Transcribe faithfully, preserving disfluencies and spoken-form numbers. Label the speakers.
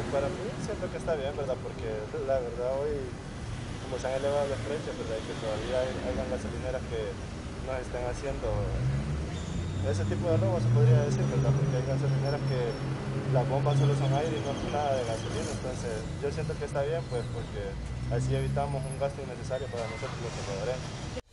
Speaker 1: para mí siento que está bien, ¿verdad? Porque la verdad hoy, como se han elevado los precios, ¿verdad? Y que todavía hay, hayan gasolineras que nos estén haciendo ese tipo de robo, se podría decir, ¿verdad? Porque hay gasolineras que las bombas solo son aire y no es nada de gasolina. Entonces, yo siento que está bien, pues, porque así evitamos un gasto innecesario para nosotros los salvadoreños.